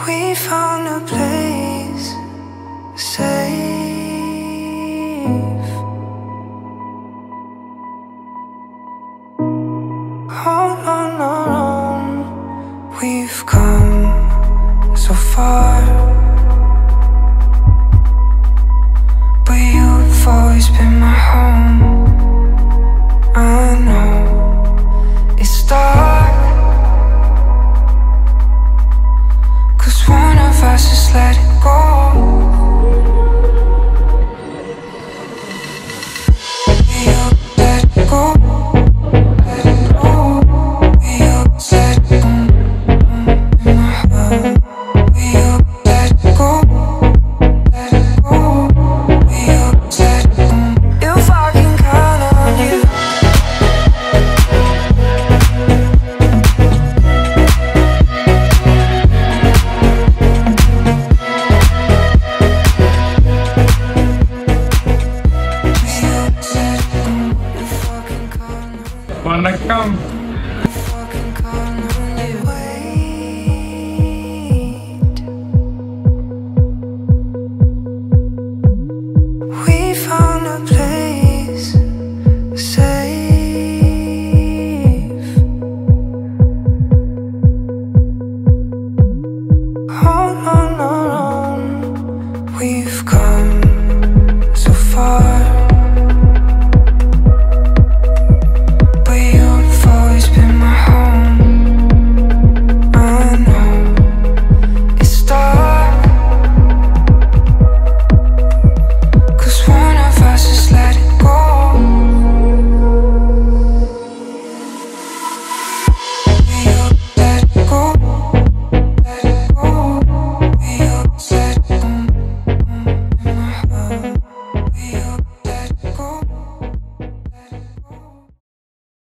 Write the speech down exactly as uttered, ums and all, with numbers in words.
We found a place safe. On, on, on, on. We've come so far, but you've always been my home. I know it's dark, 'cause one of us just let it go.